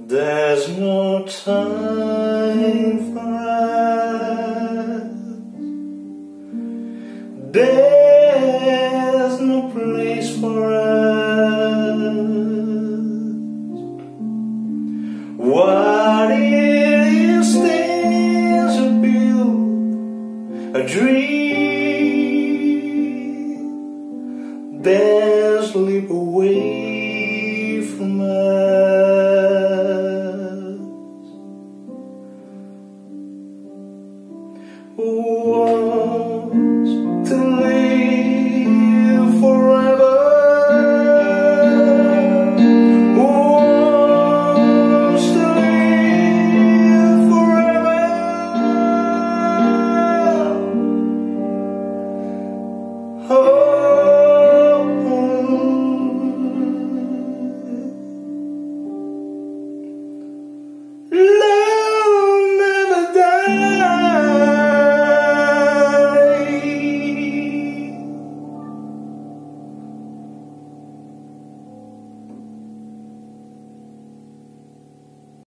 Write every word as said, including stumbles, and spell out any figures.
There's no time for us. There's no place for us. What it is things to build a dream. Then sleep away.